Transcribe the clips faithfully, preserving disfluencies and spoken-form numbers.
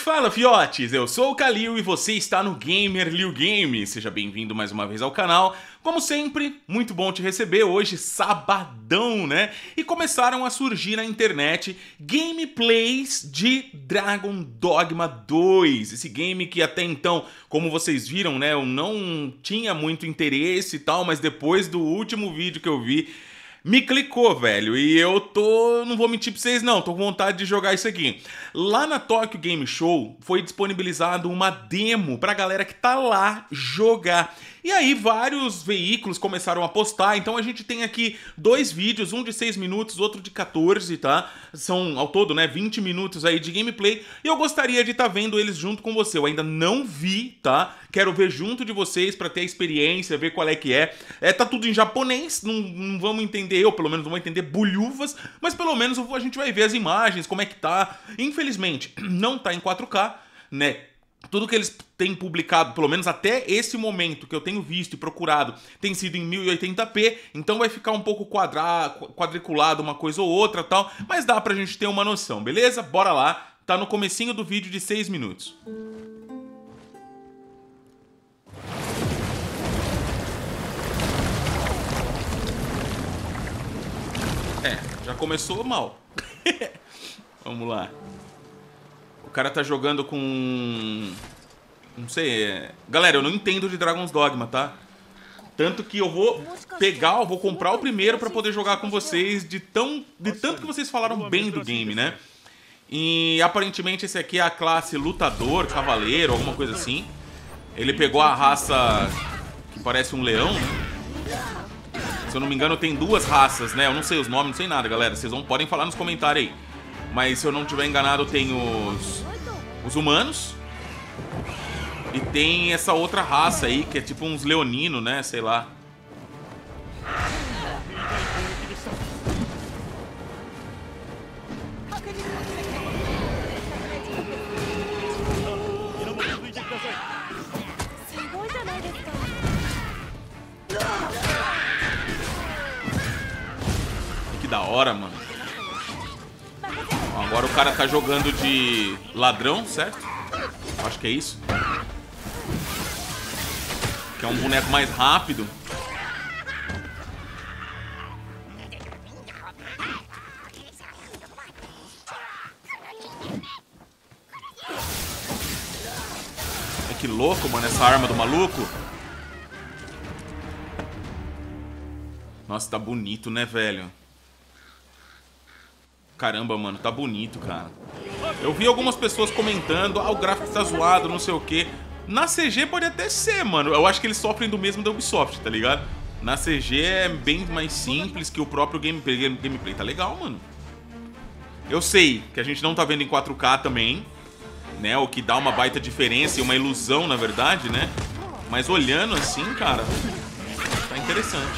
Fala, fiotes! Eu sou o Kalil e você está no Gamer Liu Game. Seja bem-vindo mais uma vez ao canal. Como sempre, muito bom te receber hoje, sabadão, né? E começaram a surgir na internet gameplays de Dragon Dogma dois. Esse game que até então, como vocês viram, né, eu não tinha muito interesse e tal, mas depois do último vídeo que eu vi, me clicou, velho, e eu tô... não vou mentir pra vocês não, tô com vontade de jogar isso aqui. Lá na Tokyo Game Show foi disponibilizado uma demo pra galera que tá lá jogar. E aí vários veículos começaram a postar, então a gente tem aqui dois vídeos, um de seis minutos, outro de quatorze, tá? São ao todo, né, vinte minutos aí de gameplay, e eu gostaria de estar vendo eles junto com você. Eu ainda não vi, tá? Quero ver junto de vocês pra ter a experiência, ver qual é que é. É, tá tudo em japonês, não, não vamos entender, eu pelo menos não vou entender bulhufas, mas pelo menos a gente vai ver as imagens, como é que tá. Infelizmente, não tá em quatro K, né? Tudo que eles têm publicado, pelo menos até esse momento que eu tenho visto e procurado, tem sido em mil e oitenta p, então vai ficar um pouco quadra... quadriculado uma coisa ou outra tal, mas dá pra gente ter uma noção, beleza? Bora lá, tá no comecinho do vídeo de seis minutos. É, já começou mal. Vamos lá. O cara tá jogando com... não sei, é... galera, eu não entendo de Dragon's Dogma, tá? Tanto que eu vou pegar, eu vou comprar o primeiro pra poder jogar com vocês de, tão... de tanto que vocês falaram bem do game, né? E aparentemente esse aqui é a classe lutador, cavaleiro, alguma coisa assim. Ele pegou a raça que parece um leão, né? Se eu não me engano tem duas raças, né? Eu não sei os nomes, não sei nada, galera. Vocês vão, podem falar nos comentários aí. Mas se eu não estiver enganado, tem os, os humanos. E tem essa outra raça aí, que é tipo uns leoninos, né? Sei lá. Que da hora, mano. Agora o cara tá jogando de ladrão, certo? Acho que é isso. Que é um boneco mais rápido. É que louco, mano, essa arma do maluco. Nossa, tá bonito, né, velho? Caramba, mano, tá bonito, cara. Eu vi algumas pessoas comentando, ah, o gráfico tá zoado, não sei o quê. Na C G pode até ser, mano. Eu acho que eles sofrem do mesmo da Ubisoft, tá ligado? Na C G é bem mais simples que o próprio gameplay. Gameplay tá legal, mano. Eu sei que a gente não tá vendo em quatro K também, né? O que dá uma baita diferença e uma ilusão, na verdade, né? Mas olhando assim, cara, tá interessante.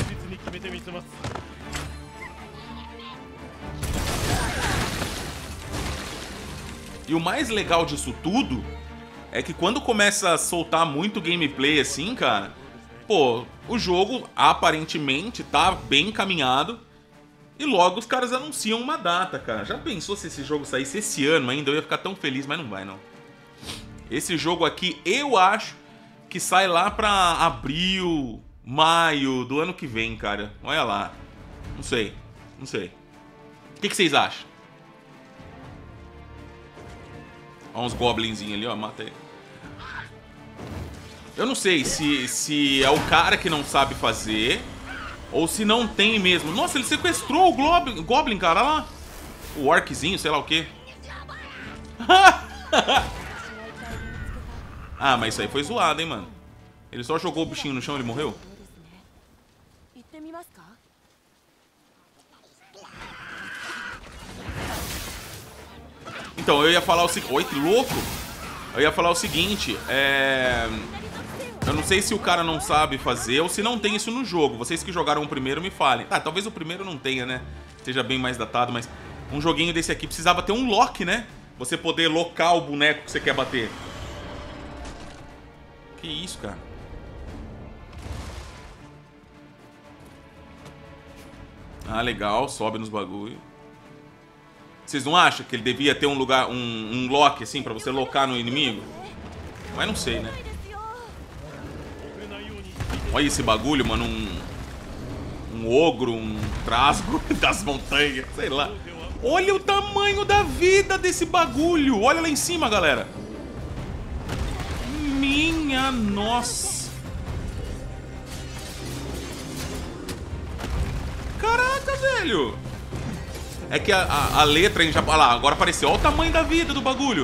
E o mais legal disso tudo é que quando começa a soltar muito gameplay assim, cara, pô, o jogo aparentemente tá bem encaminhado e logo os caras anunciam uma data, cara. Já pensou se esse jogo saísse esse ano ainda? Eu ia ficar tão feliz, mas não vai, não. Esse jogo aqui, eu acho que sai lá pra abril, maio do ano que vem, cara. Olha lá. Não sei, não sei. O que, que vocês acham? Olha uns goblinzinhos ali, ó, mata ele. Eu não sei se, se é o cara que não sabe fazer ou se não tem mesmo. Nossa, ele sequestrou o Goblin, Goblin, cara, olha lá. O Orczinho, sei lá o quê. Ah, mas isso aí foi zoado, hein, mano. Ele só jogou o bichinho no chão e ele morreu? Então, eu ia falar o seguinte... Oi, que louco! Eu ia falar o seguinte, é... eu não sei se o cara não sabe fazer ou se não tem isso no jogo. Vocês que jogaram o primeiro me falem. Ah, talvez o primeiro não tenha, né? Seja bem mais datado, mas... um joguinho desse aqui precisava ter um lock, né? Você poder locar o boneco que você quer bater. Que isso, cara? Ah, legal. Sobe nos bagulho. Vocês não acham que ele devia ter um lugar, um, um lock assim pra você locar no inimigo? Mas não sei, né? Olha esse bagulho, mano, um, um ogro, um trasgo das montanhas, sei lá. Olha o tamanho da vida desse bagulho. Olha lá em cima, galera. Minha nossa. Caraca, velho. É que a, a, a letra em japonês... Olha lá, agora apareceu. Olha o tamanho da vida do bagulho.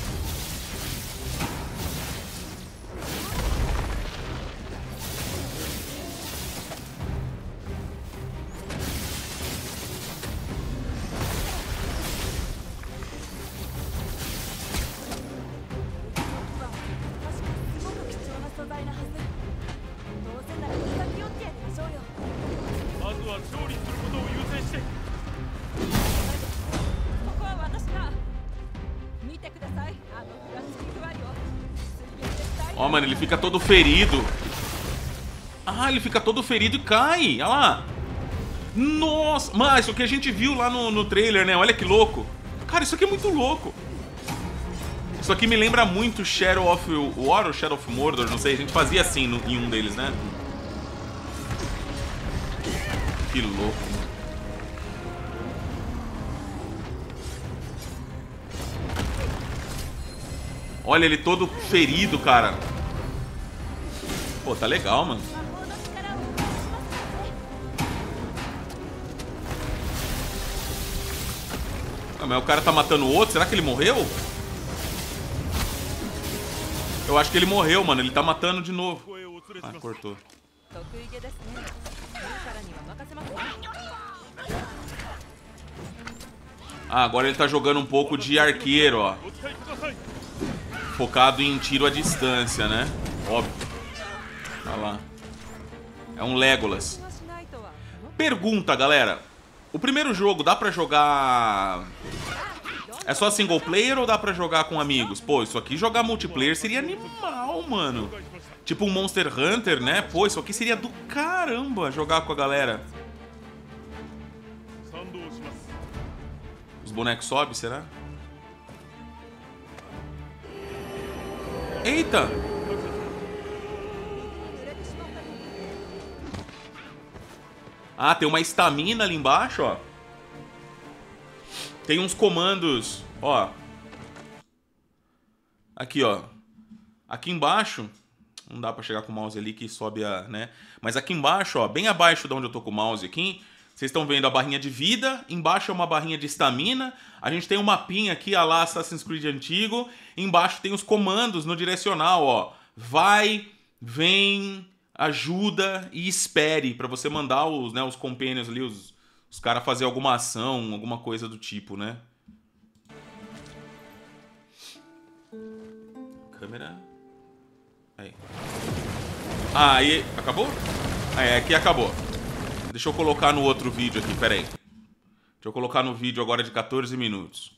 Ó, mano, ele fica todo ferido. Ah, ele fica todo ferido e cai. Olha lá. Nossa. Mano, isso que a gente viu lá no, no trailer, né? Olha que louco. Cara, isso aqui é muito louco. Isso aqui me lembra muito Shadow of War ou Shadow of Mordor, não sei. A gente fazia assim no, em um deles, né? Que louco. Olha ele todo ferido, cara. Pô, tá legal, mano. Ah, mas o cara tá matando o outro. Será que ele morreu? Eu acho que ele morreu, mano. Ele tá matando de novo. Ah, cortou. Ah, agora ele tá jogando um pouco de arqueiro, ó. Focado em tiro à distância, né? Óbvio. Olha lá. É um Legolas. Pergunta, galera. O primeiro jogo dá pra jogar... É só single player ou dá pra jogar com amigos? Pô, isso aqui jogar multiplayer seria animal, mano. Tipo um Monster Hunter, né? Pô, isso aqui seria do caramba jogar com a galera. Os bonecos sobem, será? Eita! Ah, tem uma estamina ali embaixo, ó. Tem uns comandos, ó. Aqui, ó. Aqui embaixo... Não dá pra chegar com o mouse ali que sobe a, né? Mas aqui embaixo, ó, bem abaixo de onde eu tô com o mouse aqui, vocês estão vendo a barrinha de vida, embaixo é uma barrinha de estamina, a gente tem um mapinha aqui, a lá Assassin's Creed antigo, embaixo tem os comandos no direcional, ó. Vai, vem, ajuda e espere, pra você mandar os, né, os companions ali, os, os caras fazer alguma ação, alguma coisa do tipo, né? Câmera... Aí. Ah, aí... Acabou? Ah, é, aqui acabou. Deixa eu colocar no outro vídeo aqui, pera aí. Deixa eu colocar no vídeo agora de quatorze minutos.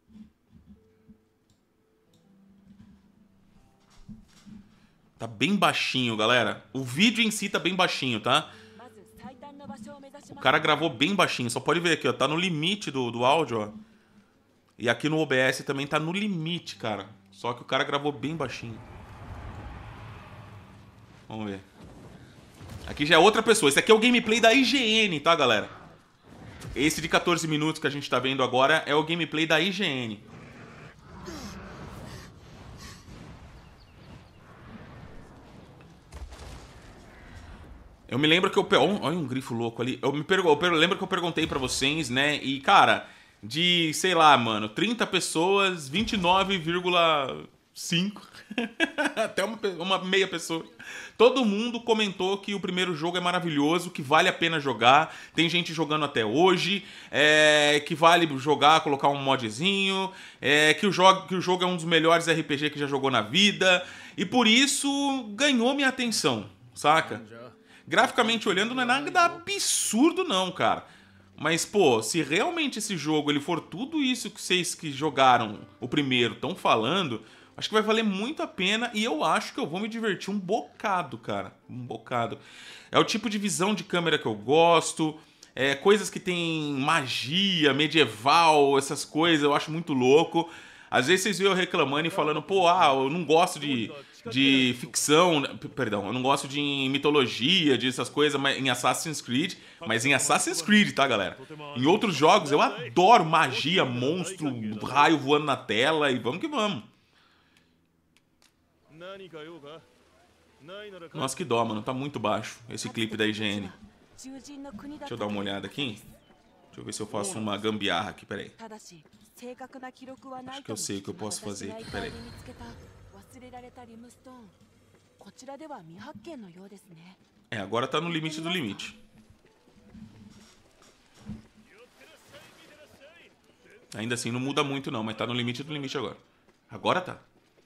Tá bem baixinho, galera. O vídeo em si tá bem baixinho, tá? O cara gravou bem baixinho. Só pode ver aqui, ó. Tá no limite do, do áudio, ó. E aqui no O B S também tá no limite, cara. Só que o cara gravou bem baixinho. Vamos ver. Aqui já é outra pessoa. Esse aqui é o gameplay da I G N, tá, galera? Esse de quatorze minutos que a gente tá vendo agora é o gameplay da I G N. Eu me lembro que eu... Olha um grifo louco ali. Eu me pergu... eu lembro que eu perguntei pra vocês, né? E, cara, de, sei lá, mano, trinta pessoas, vinte e nove vírgula cinco... Até uma, uma meia pessoa. Todo mundo comentou que o primeiro jogo é maravilhoso, que vale a pena jogar. Tem gente jogando até hoje, é, que vale jogar, colocar um modzinho, é, que, o jogo, que o jogo é um dos melhores R P G que já jogou na vida. E por isso ganhou minha atenção, saca? Graficamente olhando não é nada absurdo não, cara. Mas, pô, se realmente esse jogo ele for tudo isso que vocês que jogaram o primeiro estão falando... Acho que vai valer muito a pena e eu acho que eu vou me divertir um bocado, cara. Um bocado. É o tipo de visão de câmera que eu gosto. É, coisas que tem magia, medieval, essas coisas, eu acho muito louco. Às vezes vocês veem eu reclamando e falando, pô, ah, eu não gosto de, de ficção, perdão, eu não gosto de mitologia, de essas coisas em Assassin's Creed, mas em Assassin's Creed, tá, galera? Em outros jogos eu adoro magia, monstro, raio voando na tela e vamos que vamos. Nossa, que dó, mano, tá muito baixo esse clipe da I G N. Deixa eu dar uma olhada aqui. Deixa eu ver se eu faço uma gambiarra aqui, peraí. Acho que eu sei o que eu posso fazer aqui, peraí. É, agora tá no limite do limite. Ainda assim não muda muito não, mas tá no limite do limite agora. Agora tá.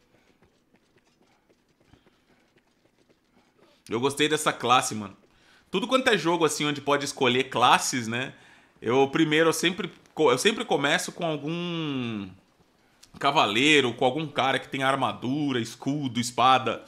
Eu gostei dessa classe, mano. Tudo quanto é jogo assim onde pode escolher classes, né? Eu primeiro eu sempre eu sempre começo com algum cavaleiro, com algum cara que tem armadura, escudo, espada.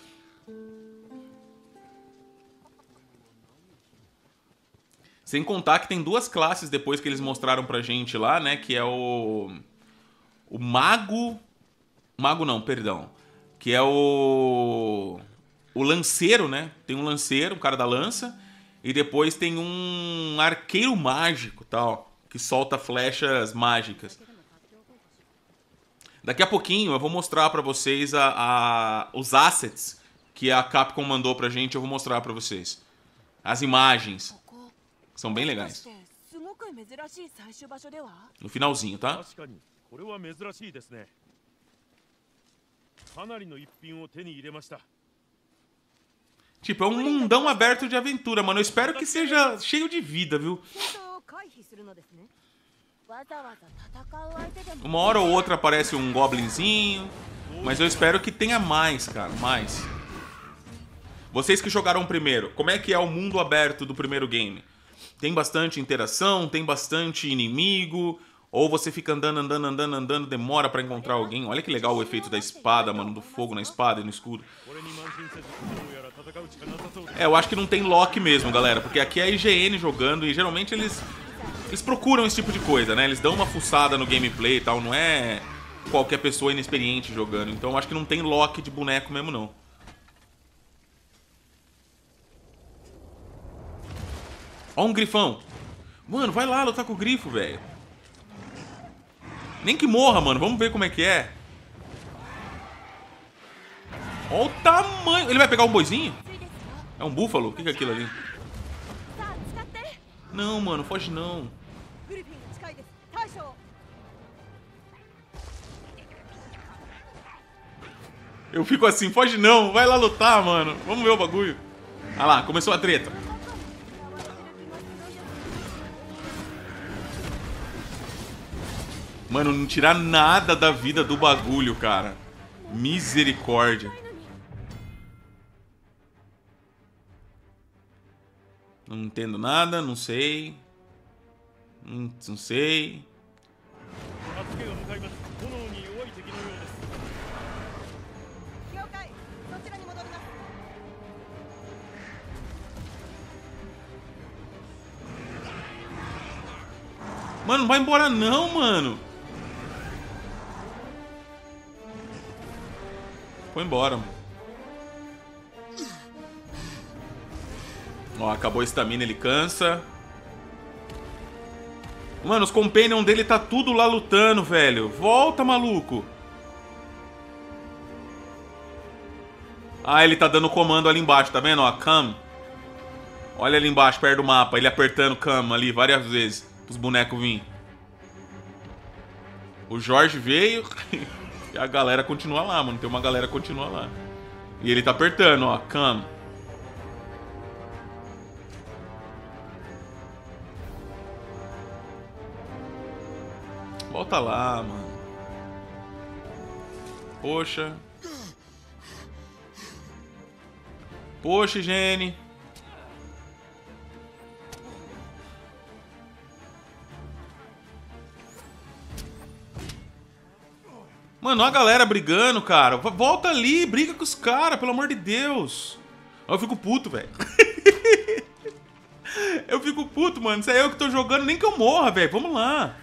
Sem contar que tem duas classes depois que eles mostraram pra gente lá, né, que é o o mago, mago não, perdão, que é o o lanceiro, né? Tem um lanceiro, um cara da lança. E depois tem um arqueiro mágico, tal, que solta flechas mágicas. Daqui a pouquinho eu vou mostrar pra vocês a, a, os assets que a Capcom mandou pra gente. Eu vou mostrar pra vocês. As imagens. São bem legais. No finalzinho, tá? Tipo, é um mundão aberto de aventura, mano. Eu espero que seja cheio de vida, viu? Uma hora ou outra aparece um goblinzinho. Mas eu espero que tenha mais, cara. Mais. Vocês que jogaram primeiro, como é que é o mundo aberto do primeiro game? Tem bastante interação? Tem bastante inimigo? Ou você fica andando, andando, andando, andando, demora pra encontrar alguém? Olha que legal o efeito da espada, mano. Do fogo na espada e no escudo. É, eu acho que não tem lock mesmo, galera. Porque aqui é a I G N jogando e geralmente eles... Eles procuram esse tipo de coisa, né? Eles dão uma fuçada no gameplay e tal. Não é qualquer pessoa inexperiente jogando. Então eu acho que não tem lock de boneco mesmo, não. Ó um grifão. Mano, vai lá lutar com o grifo, velho. Nem que morra, mano. Vamos ver como é que é. Olha o tamanho. Ele vai pegar um boizinho? É um búfalo? O que é aquilo ali? Não, mano. Foge não. Eu fico assim. Foge não. Vai lá lutar, mano. Vamos ver o bagulho. Ah lá. Começou a treta. Mano, não tirar nada da vida do bagulho, cara. Misericórdia. Não entendo nada, não sei. Não, não sei. Mano, não vai embora não, mano. Foi embora, mano. Ó, acabou a estamina, ele cansa. Mano, os companions dele tá tudo lá lutando, velho. Volta, maluco. Ah, ele tá dando comando ali embaixo, tá vendo? Ó, Cam. Olha ali embaixo, perto do mapa. Ele apertando Cam ali várias vezes. Os bonecos virem. O Jorge veio... E a galera continua lá, mano. Tem uma galera que continua lá. E ele tá apertando, ó. Cam. Volta lá, mano. Poxa. Poxa, Jenny. Mano, olha a galera brigando, cara. Volta ali, briga com os caras, pelo amor de Deus. Eu fico puto, velho. Eu fico puto, mano. Se é eu que tô jogando, nem que eu morra, velho. Vamos lá.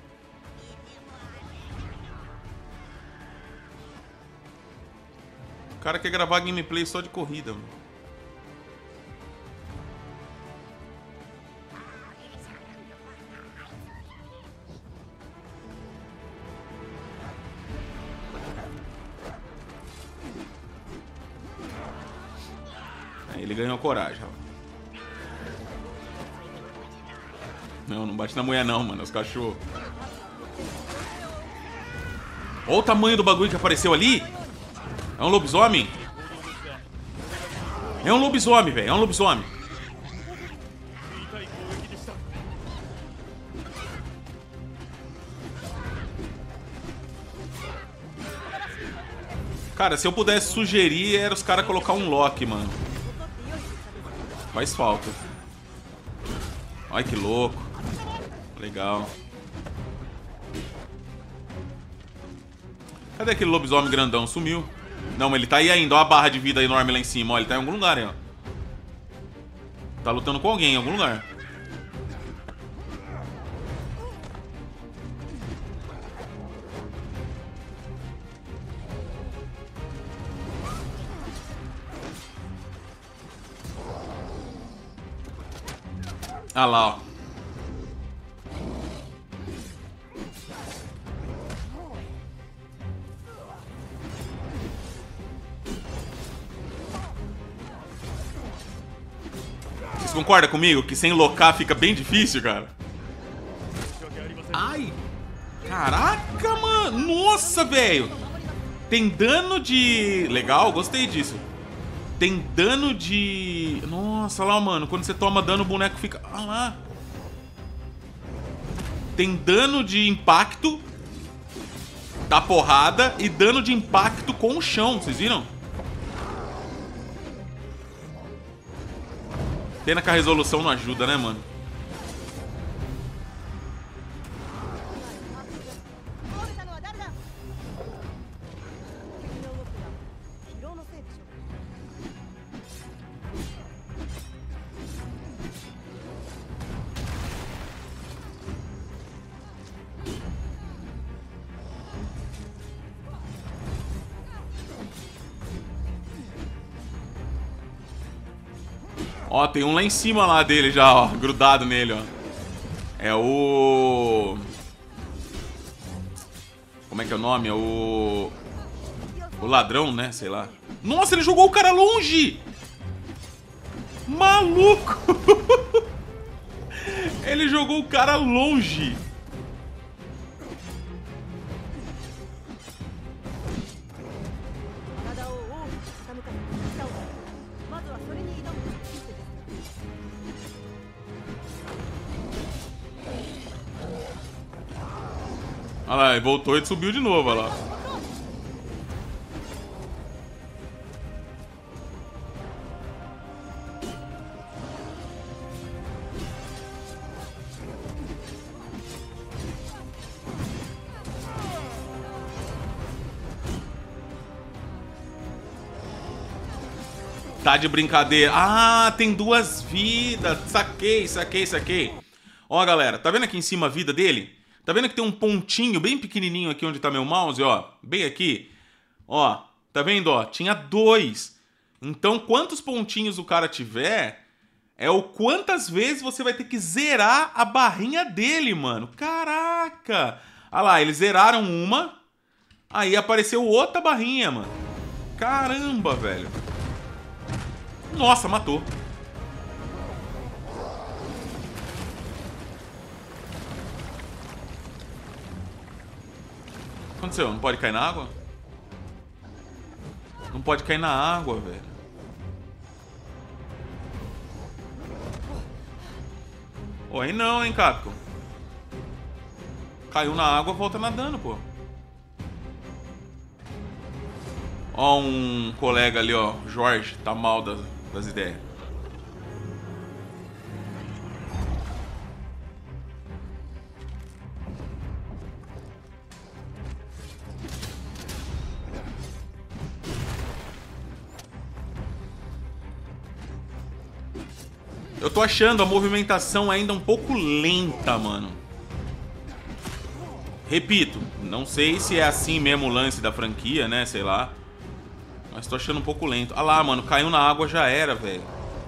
O cara quer gravar gameplay só de corrida, mano. Aí ele ganhou coragem, ó. Não, não bate na mulher não, mano. Os cachorros. Olha o tamanho do bagulho que apareceu ali. É um lobisomem? É um lobisomem, velho. É um lobisomem. Cara, se eu pudesse sugerir, era os caras colocar um lock, mano. Faz falta. Ai, que louco. Legal. Cadê aquele lobisomem grandão? Sumiu. Não, mas ele tá aí ainda. Olha a barra de vida enorme lá em cima. Ó, ele tá em algum lugar aí, ó. Tá lutando com alguém em algum lugar. Ah lá, ó. Vocês concordam comigo que sem locar fica bem difícil, cara? Ai! Caraca, mano! Nossa, velho! Tem dano de... Legal, gostei disso. Tem dano de... Nossa, lá, mano. Quando você toma dano, o boneco fica... Ah lá. Tem dano de impacto da porrada e dano de impacto com o chão. Vocês viram? Pena que a resolução não ajuda, né, mano? Ó, tem um lá em cima lá dele já, ó, grudado nele, ó. É o... Como é que é o nome? É o... O ladrão, né? Sei lá. Nossa, ele jogou o cara longe! Maluco! Ele jogou o cara longe! Olha lá, ele voltou e subiu de novo, olha lá. Tá de brincadeira. Ah, tem duas vidas. Saquei, saquei, saquei. Ó, galera, tá vendo aqui em cima a vida dele? Tá vendo que tem um pontinho bem pequenininho aqui onde tá meu mouse, ó? Bem aqui. Ó, tá vendo, ó? Tinha dois. Então, quantos pontinhos o cara tiver, é o quantas vezes você vai ter que zerar a barrinha dele, mano. Caraca! Olha lá, eles zeraram uma, aí apareceu outra barrinha, mano. Caramba, velho. Nossa, matou. O que aconteceu? Não pode cair na água? Não pode cair na água, velho. Oi, não, hein, Capcom. Caiu na água, volta nadando, pô. Ó, um colega ali, ó. Jorge, tá mal das, das ideias. Eu tô achando a movimentação ainda um pouco lenta, mano. Repito, não sei se é assim mesmo o lance da franquia, né? Sei lá. Mas tô achando um pouco lento. Ah lá, mano, caiu na água, já era, velho.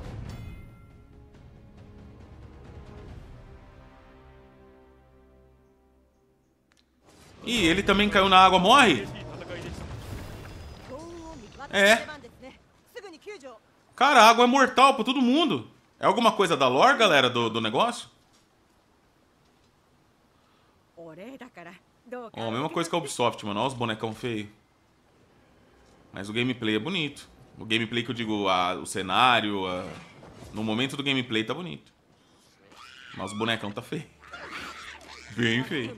Ih, ele também caiu na água, morre? É. Cara, a água é mortal pra todo mundo. É alguma coisa da lore, galera, do, do negócio? Ó, mesma coisa que a Ubisoft, mano. Olha os bonecão feios. Mas o gameplay é bonito. O gameplay que eu digo, a, o cenário, a... no momento do gameplay tá bonito. Mas o bonecão tá feio. Bem feio.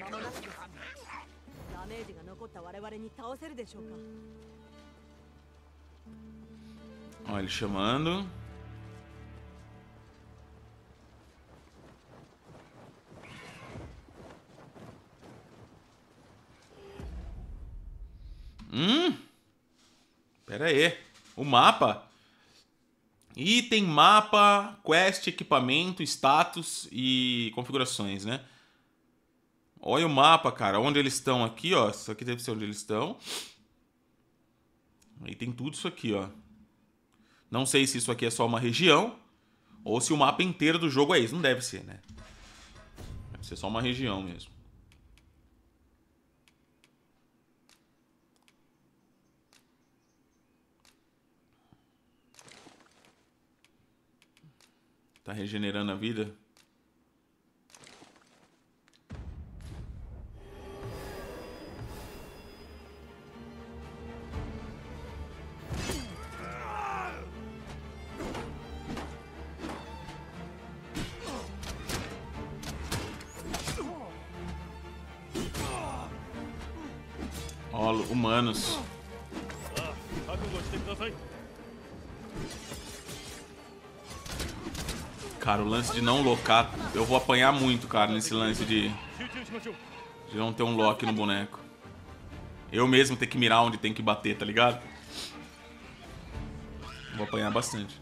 Olha ele chamando. Hum. Pera aí. O mapa. Item, mapa, quest, equipamento, status e configurações, né? Olha o mapa, cara. Onde eles estão aqui, ó. Isso aqui deve ser onde eles estão. Aí tem tudo isso aqui, ó. Não sei se isso aqui é só uma região ou se o mapa inteiro do jogo é isso. Não deve ser, né? Deve ser só uma região mesmo. Tá regenerando a vida. Ó, humanos. Cara, o lance de não locar, eu vou apanhar muito, cara, nesse lance de, de não ter um lock no boneco. Eu mesmo ter que mirar onde tem que bater, tá ligado? Vou apanhar bastante.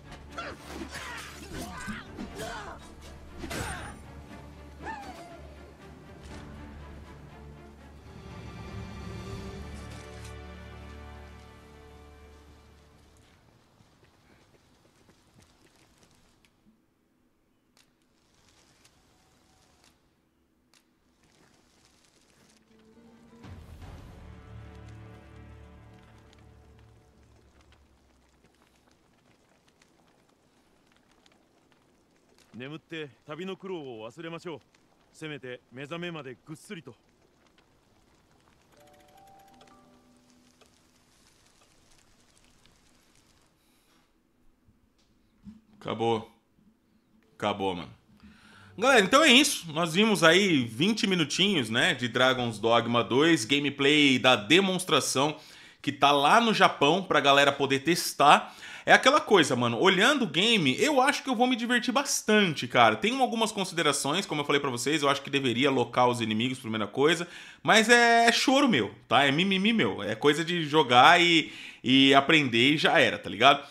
Acabou. Acabou, mano. Galera, então é isso. Nós vimos aí vinte minutinhos, né, de Dragon's Dogma dois, gameplay da demonstração que tá lá no Japão pra galera poder testar. É aquela coisa, mano, olhando o game, eu acho que eu vou me divertir bastante, cara. Tenho algumas considerações, como eu falei pra vocês, eu acho que deveria alocar os inimigos, primeira coisa, mas é choro meu, tá? É mimimi meu, é coisa de jogar e, e aprender e já era, tá ligado?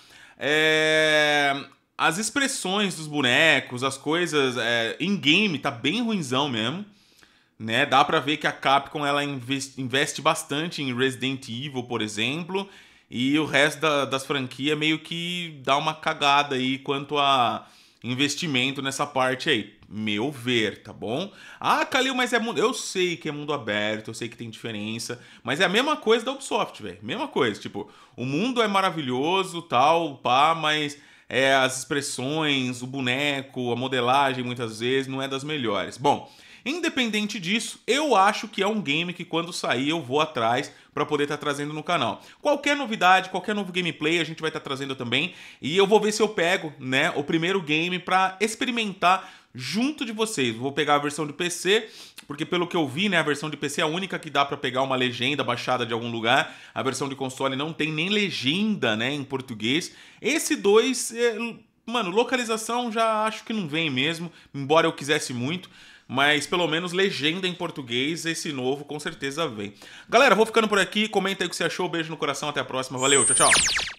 É... As expressões dos bonecos, as coisas é, in-game tá bem ruinzão mesmo, né? Dá pra ver que a Capcom ela investe, investe bastante em Resident Evil, por exemplo, e o resto da, das franquias meio que dá uma cagada aí quanto a investimento nessa parte aí. Meu ver, tá bom? Ah, Kalil, mas é mundo... Eu sei que é mundo aberto, eu sei que tem diferença, mas é a mesma coisa da Ubisoft, velho. Mesma coisa, tipo, o mundo é maravilhoso, tal, pá, mas... É, as expressões, o boneco, a modelagem, muitas vezes, não é das melhores. Bom, independente disso, eu acho que é um game que quando sair eu vou atrás para poder estar tá trazendo no canal. Qualquer novidade, qualquer novo gameplay a gente vai estar tá trazendo também. E eu vou ver se eu pego, né, o primeiro game para experimentar junto de vocês. Vou pegar a versão de P C, porque pelo que eu vi, né, a versão de P C é a única que dá pra pegar uma legenda baixada de algum lugar. A versão de console não tem nem legenda, né, em português. Esse dois, é, mano, localização já acho que não vem mesmo, embora eu quisesse muito. Mas pelo menos legenda em português, esse novo com certeza vem. Galera, vou ficando por aqui. Comenta aí o que você achou. Beijo no coração, até a próxima. Valeu, tchau, tchau.